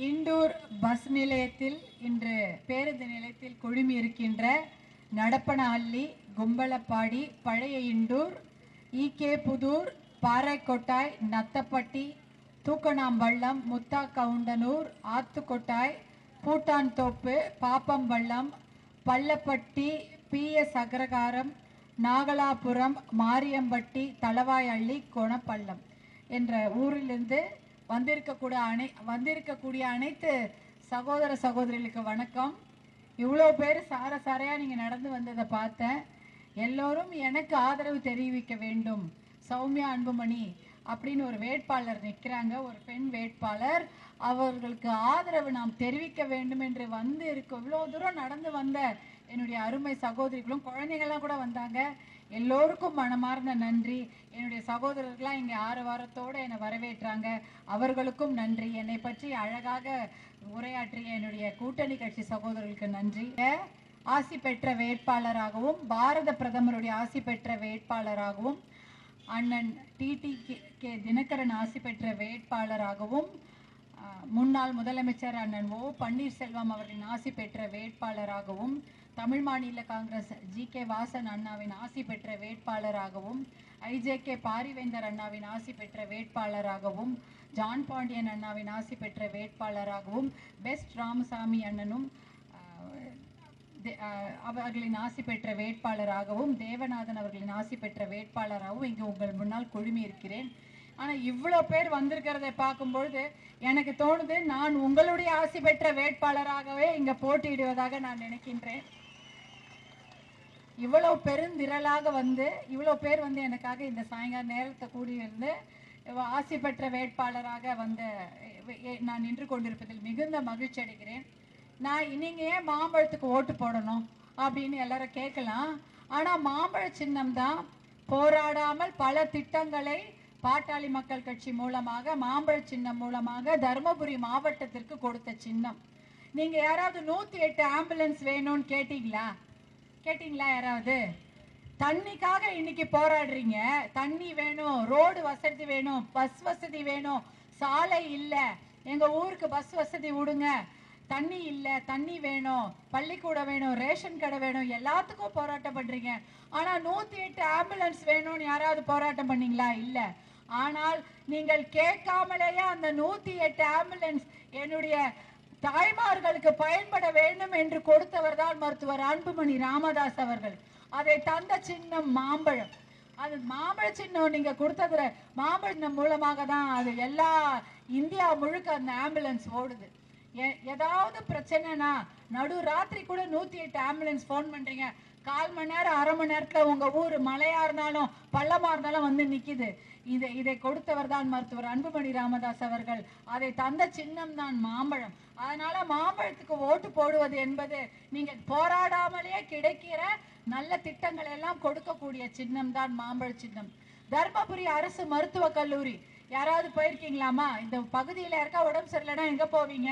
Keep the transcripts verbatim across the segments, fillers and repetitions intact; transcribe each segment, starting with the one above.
Indur bus நிலையத்தில் இன்று பேருந்து நிலையத்தில் குழுமி இருக்கின்ற நடப்பனஹள்ளி, கும்பலப்பாடி, பழைய Indur, EK Pudur, Paraikottai, Nathapatti, Thukkanampallam, Muthakkavundanur, Athukottai, Poottanthoppu, Pappampallam, Pallapatti, P S Agraharam, Nagalapuram, Mariyampatti, Thalavayalli, Konapallam என்ற ஊரிலிருந்து வந்திருக்கக்கூடிய அனை வந்திருக்கக்கூடிய அனைத்து சகோதர சகோதரிகளுக்கு வணக்கம். இவ்வளோ பேர் சார சாரையா நீங்க நடந்து வந்ததை பார்த்தேன். எல்லோரும் எனக்கு ஆதரவு தெரிவிக்க வேண்டும். சௌமியா அன்புமணி அப்படின்னு ஒரு வேட்பாளர் நிற்கிறாங்க, ஒரு பெண் வேட்பாளர். அவர்களுக்கு ஆதரவு நாம் தெரிவிக்க வேண்டும் என்று வந்து இருக்க இவ்வளோ தூரம் நடந்து வந்த என்னுடைய அருமை சகோதரிகளும் குழந்தைங்கள்லாம் கூட வந்தாங்க. எல்லோருக்கும் மனமார்ந்த நன்றி. என்னுடைய சகோதரர்கள்லாம் இங்கே ஆறு வாரத்தோடு என்னை வரவேற்றாங்க, அவர்களுக்கும் நன்றி. என்னை பற்றி அழகாக உரையாற்றிய என்னுடைய கூட்டணி கட்சி சகோதரர்களுக்கு நன்றி. ஆசி பெற்ற வேட்பாளராகவும் பாரத பிரதமருடைய ஆசி பெற்ற வேட்பாளராகவும் அண்ணன் டிடி கே தினகரன் ஆசி பெற்ற வேட்பாளராகவும் முன்னாள் முதலமைச்சர் அண்ணன் ஓ பன்னீர்செல்வம் அவர்களின் ஆசி பெற்ற வேட்பாளராகவும் தமிழ் மாநில காங்கிரஸ் ஜி கே வாசன் அண்ணாவின் ஆசி பெற்ற வேட்பாளராகவும் ஐஜே கே பாரிவேந்தர் அண்ணாவின் ஆசி பெற்ற வேட்பாளராகவும் ஜான் பாண்டியன் அண்ணாவின் ஆசி பெற்ற வேட்பாளராகவும் பெஸ்ட் ராமசாமி அண்ணனும் அவர்களின் ஆசி பெற்ற வேட்பாளராகவும் தேவநாதன் அவர்களின் ஆசி பெற்ற வேட்பாளராகவும் இங்கு உங்கள் முன்னால் குழுமி இருக்கிறேன். ஆனா இவ்வளோ பேர் வந்திருக்கிறதை பார்க்கும்பொழுது எனக்கு தோணுது, நான் உங்களுடைய ஆசி பெற்ற வேட்பாளராகவே இங்க போட்டியிடுவதாக நான் நினைக்கின்றேன். இவ்வளவு பெருந்திரளாக வந்து இவ்வளோ பேர் வந்து எனக்காக இந்த சாயங்கால நேரத்தை கூடியிருந்து ஆசி பெற்ற வேட்பாளராக வந்த நான் நின்று கொண்டிருப்பதில் மிகுந்த மகிழ்ச்சி அடைகிறேன். நான் நீங்க ஏன் மாம்பழத்துக்கு ஓட்டு போடணும் அப்படின்னு எல்லாரும் கேட்கலாம். ஆனா மாம்பழ சின்னம் தான் போராடாமல் பல திட்டங்களை பாட்டாளி மக்கள் கட்சி மூலமாக மாம்பழ சின்னம் மூலமாக தருமபுரி மாவட்டத்திற்கு கொடுத்த சின்னம். நீங்க யாராவது நூத்தி எட்டு ஆம்புலன்ஸ் வேணும்னு கேட்டீங்களா கேட்டீங்களா யாராவது? தண்ணிக்காக இன்னைக்கு போராடுறீங்க. தண்ணி வேணும், ரோடு வசதி வேணும், பஸ் வசதி வேணும், சாலை இல்ல, எங்க ஊருக்கு பஸ் வசதி விடுங்க, தண்ணி இல்ல, தண்ணி வேணும், பள்ளிக்கூடம் வேணும், ரேஷன் கடை வேணும், எல்லாத்துக்கும் போராட்டம் பண்றீங்க. ஆனா நூத்தி எட்டு ஆம்புலன்ஸ் வேணும்னு யாராவது போராட்டம் பண்ணீங்களா? இல்ல. ஆனால் நீங்கள் கேட்காமலேயே அந்த நூத்தி எட்டு ஆம்புலன்ஸ் என்னுடைய தாய்மார்களுக்கு பயன்பட வேண்டும் என்று கொடுத்தவர் தான் மருத்துவர் அன்புமணி ராமதாஸ் அவர்கள். அதை தந்த சின்னம் மாம்பழம். அது மாம்பழ சின்னம் நீங்க கொடுத்ததுல மாம்பழ சின்னம் மூலமாக தான் அது எல்லா இந்தியா முழுக்க அந்த ஆம்புலன்ஸ் ஓடுது. ஏதாவது பிரச்சனைனா நடு ராத்திரி கூட நூத்தி எட்டு ஆம்புலன்ஸ் போன் பண்றீங்க, கால் மணி நேரம் அரை மணி நேரத்துல உங்க ஊர் மலையா இருந்தாலும் பள்ளமா இருந்தாலும் வந்து நிக்குது. இதை இதை கொடுத்தவர் தான் மருத்துவர் அன்புமணி ராமதாஸ் அவர்கள். அதை தந்த சின்னம் தான் மாம்பழம். அதனால மாம்பழத்துக்கு ஓட்டு போடுவது என்பது நீங்க போராடாமலே கிடைக்கிற நல்ல திட்டங்கள் எல்லாம் கொடுக்கக்கூடிய சின்னம் தான் மாம்பழ சின்னம். தர்மபுரி அரசு மருத்துவக் கல்லூரி யாராவது போயிருக்கீங்களாமா? இந்த பகுதியில இருக்கா உடம்பு சரியில்லைன்னா எங்க போவீங்க?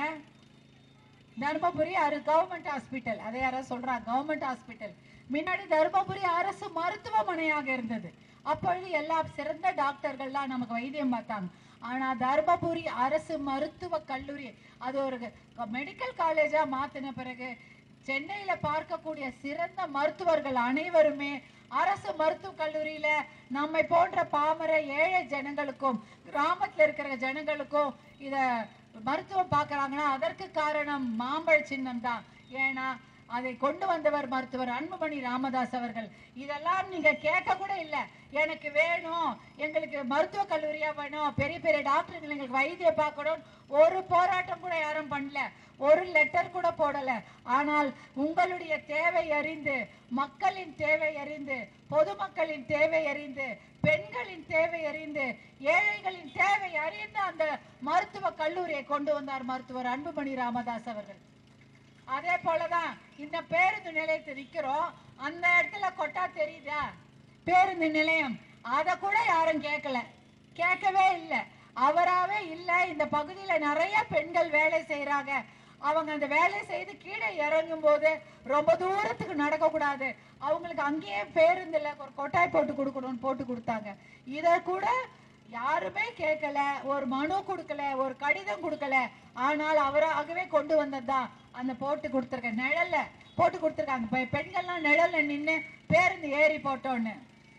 Dharmapuri government hospital. அதை யாராவது சொல்றாங்க? Government hospital. முன்னாடி தர்மபுரி அரசு மருத்துவமனையாக இருந்தது. அப்பொழுது எல்லா சிறந்த டாக்டர்கள்லாம் நமக்கு வைத்தியம் பார்த்தாங்க. ஆனா தர்மபுரி அரசு மருத்துவ கல்லூரி அது ஒரு மெடிக்கல் காலேஜா மாத்தின பிறகு சென்னையில பார்க்கக்கூடிய சிறந்த மருத்துவர்கள் அனைவருமே அரசு மருத்துவக் கல்லூரியில நம்மை போன்ற பாமர ஏழை ஜனங்களுக்கும் கிராமத்துல இருக்கிற ஜனங்களுக்கும் இத மருத்துவம் பார்க்கறாங்கன்னா அதற்கு காரணம் மாம்பழ சின்னம் தான். ஏன்னா அதை கொண்டு வந்தவர் மருத்துவர் அன்புமணி ராமதாஸ் அவர்கள். இதெல்லாம் நீங்க கேட்க கூட இல்ல. எனக்கு வேணும், எங்களுக்கு மருத்துவக் கல்லூரியா வேணும், பெரிய பெரிய டாக்டர்கள் எங்களுக்கு வைத்தியம் பார்க்கணும், ஒரு போராட்டம் கூட யாரும் பண்ணல, ஒரு லெட்டர் கூட போடல. ஆனால் உங்களுடைய தேவை அறிந்து, மக்களின் தேவை அறிந்து, பொதுமக்களின் தேவை அறிந்து, பெண்களின் தேவை அறிந்து, ஏழைகளின் தேவை அறிந்து அந்த மருத்துவ கல்லூரியை கொண்டு வந்தார் மருத்துவர் அன்புமணி ராமதாஸ் அவர்கள். அதே போலதான் இந்த பேருந்து நிலையத்தை நிக்கிறோம், அந்த இடத்துல கொட்டா தெரியுதா பேருந்து நிலையம், அத கூட யாரும் கேட்கல, கேட்கவே இல்லை. அவராவே இல்ல, இந்த பகுதியில நிறைய பெண்கள் வேலை செய்யறாங்க, அவங்க அந்த வேலை செய்து கீழே இறங்கும் போது ரொம்ப தூரத்துக்கு நடக்க கூடாது, அவங்களுக்கு அங்கேயே பேருந்து இல்ல, ஒரு கொட்டாய் போட்டு கொடுக்கணும்னு போட்டு கொடுத்தாங்க. இத கூட யாருமே கேட்கல, ஒரு மனு கொடுக்கல, ஒரு கடிதம் கொடுக்கல. ஆனால் அவராகவே கொண்டு வந்ததுதான் அந்த போட்டு கொடுத்துருக்க நிழல்ல போட்டு கொடுத்துருக்காங்க. பெண்கள்லாம் நிழல்ல நின்று பேருந்து ஏறி போட்டோன்னு.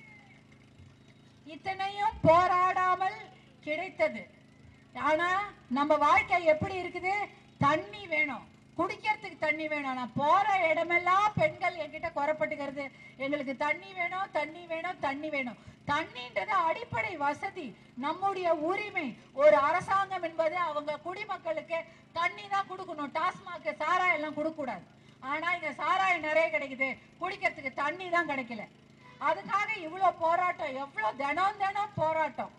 இத்தனையும் போராடாமல் கிடைத்தது. ஆனா நம்ம வாழ்க்கை எப்படி இருக்குது? தண்ணி வேணும், குடிக்கிறதுக்கு தண்ணி வேணும். நான் போற இடமெல்லாம் பெண்கள் என்கிட்ட குறைப்பட்டுக்கிறது, எங்களுக்கு தண்ணி வேணும், தண்ணி வேணும், தண்ணி வேணும். தண்ணின்றது அடிப்படை வசதி, நம்முடைய உரிமை. ஒரு அரசாங்கம் என்பது அவங்க குடிமக்களுக்கு தண்ணி தான் கொடுக்கணும். டாஸ்மாக் சாராயம் எல்லாம் கொடுக்க கூடாது. ஆனா இங்க சாராயம் நிறைய கிடைக்குது, குடிக்கிறதுக்கு தண்ணி தான் கிடைக்கல. அதுக்காக இவ்வளவு போராட்டம், எவ்வளவு தினம் தினம் போராட்டம்.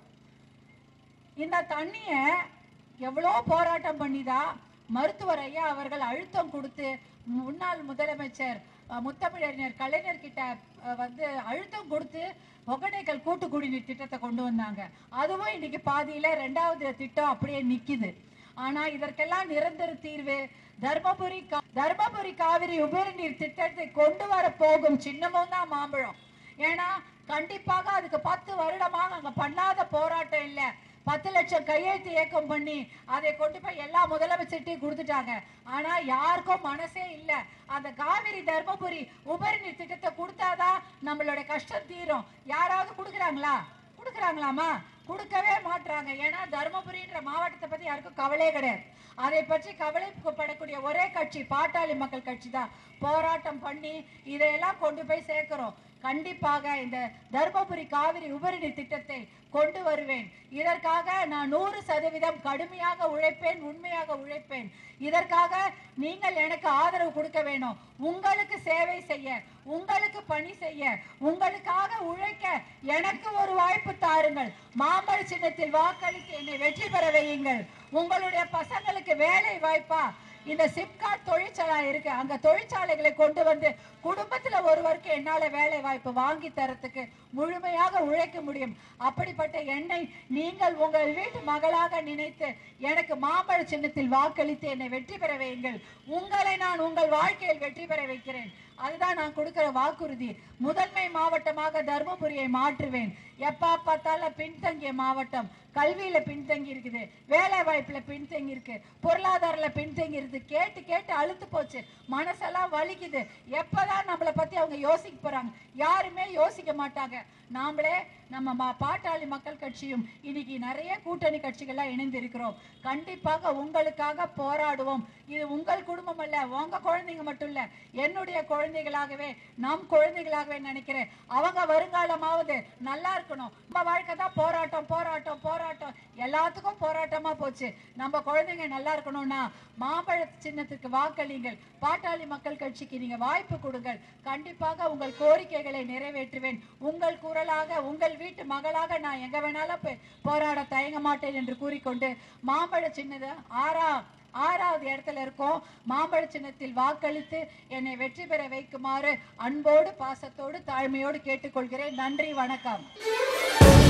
இந்த தண்ணிய எவ்வளோ போராட்டம் பண்ணிதான் மருத்துவர் ஐயா அவர்கள் அழுத்தம் கொடுத்து முன்னாள் முதலமைச்சர் முத்தமிழறிஞர் கலைஞர் கிட்ட வந்து அழுத்தம் கொடுத்து ஒகேனக்கல் கூட்டு குடிநீர் திட்டத்தை கொண்டு வந்தாங்க. அதுவும் இன்னைக்கு பாதியில ரெண்டாவது திட்டம் அப்படியே நிக்குது. ஆனா இதற்கெல்லாம் நிரந்தர தீர்வு தர்மபுரி தர்மபுரி காவிரி உபரி நீர் திட்டத்தை கொண்டு வர போகும் சின்னமும் தான் மாம்பழம். ஏன்னா கண்டிப்பாக அதுக்கு பத்து வருடமாக அங்க பண்ணாத போராட்டம் இல்லை. பத்து லட்சம் கையெழுத்து இயக்கம் பண்ணி அதை கொண்டு போய் எல்லா முதலமைச்சர்ட்டையும் கொடுத்துட்டாங்க. ஆனா யாருக்கும் மனசே இல்லை. அந்த காவிரி தர்மபுரி உபரி நீர் திட்டத்தை கொடுத்தாதான் நம்மளோட கஷ்டம் தீரும். யாராவது கொடுக்குறாங்களா? கொடுக்குறாங்களாமா? கொடுக்கவே மாட்டாங்க. ஏன்னா தர்மபுரின்ற மாவட்டத்தை பத்தி யாருக்கும் கவலையே கிடையாது. அதை பற்றி கவலைப்படக்கூடிய ஒரே கட்சி பாட்டாளி மக்கள் கட்சி தான். போராட்டம் பண்ணி இதையெல்லாம் கொண்டு போய் சேர்க்கிறோம். கண்டிப்பாக இந்த தர்மபுரி காவிரி உபரிநீர் திட்டத்தை கொண்டு வருவேன். இதற்காக நான் நூறு சதவீதம் கடுமையாக உழைப்பேன், உண்மையாக உழைப்பேன். இதற்காக நீங்கள் எனக்கு ஆதரவு கொடுக்க வேணும். உங்களுக்கு சேவை செய்ய, உங்களுக்கு பணி செய்ய, உங்களுக்காக உழைக்க எனக்கு ஒரு வாய்ப்பு தாருங்கள். மாம்பழ சின்னத்தில் வாக்களித்து என்னை வெற்றி பெற வையுங்கள். உங்களுடைய பசங்களுக்கு வேலை வாய்ப்பா இந்த சிப்காட் தொழிற்சாலை இருக்கு, அங்க தொழிற்சாலைகளை கொண்டு வந்து குடும்பத்துல ஒருவருக்கு என்னால வேலை வாய்ப்பு வாங்கி தரத்துக்கு முழுமையாக உழைக்க முடியும். அப்படிப்பட்ட என்னை நீங்கள் உங்கள் வீட்டு மகளாக நினைத்து எனக்கு மாம்பழ சின்னத்தில் வாக்களித்து என்னை வெற்றி பெற வையுங்கள். உங்களை நான் உங்கள் வாழ்க்கையில் வெற்றி பெற வைக்கிறேன். அதுதான் நான் கொடுக்கிற வாக்குறுதி. முதன்மை மாவட்டமாக தர்மபுரியை மாற்றுவேன். எப்பா பார்த்தாலும் பின்தங்கிய மாவட்டம், கல்வியில பின்தங்கி இருக்குது, வேலை வாய்ப்புல பின்தங்கி இருக்கு, பொருளாதாரத்துல பின்தங்கி இருக்கு. கேட்டு கேட்டு அழுத்து போச்சு, மனசெல்லாம் வலிக்குது. எப்பதான் நம்மளை பத்தி அவங்க யோசிக்க போறாங்க? யாருமே யோசிக்க மாட்டாங்க. நாமளே நம்ம பாட்டாளி மக்கள் கட்சியும் இன்னைக்கு நிறைய கூட்டணி கட்சிகள்லாம் இணைந்து இருக்கிறோம். கண்டிப்பாக உங்களுக்காக போராடுவோம். இது உங்கள் குடும்பம் அல்ல, உங்க குழந்தைங்க மட்டும் இல்ல, என்னுடைய குழந்தைகளாகவே நம் குழந்தைகளாகவே நினைக்கிறேன். அவங்க வருங்காலமாவது நல்லா இருக்கணும். நம்ம வாழ்க்கை தான் போராட்டம் போராட்டம் போராட்டம், எல்லாத்துக்கும் போராட்டமா போச்சு. நம்ம குழந்தைங்க நல்லா இருக்கணும்னா மாம்பழ சின்னத்துக்கு வாக்களிங்கள். பாட்டாளி மக்கள் கட்சிக்கு நீங்க வாய்ப்பு கொடுங்கள். கண்டிப்பாக உங்கள் கோரிக்கைகளை நிறைவேற்றுவேன். உங்கள் குரலாக, உங்கள் வீட்டு மகளாக நான் எங்க வேணாலும் போராட தயங்க மாட்டேன் என்று கூறிக்கொண்டு மாம்பழ சின்னத ஆறா ஆறாவது இடத்துல இருக்கோம். மாம்பழ சின்னத்தில் வாக்களித்து என்னை வெற்றி பெற வைக்குமாறு அன்போடு பாசத்தோடு தாழ்மையோடு கேட்டுக்கொள்கிறேன். நன்றி, வணக்கம்.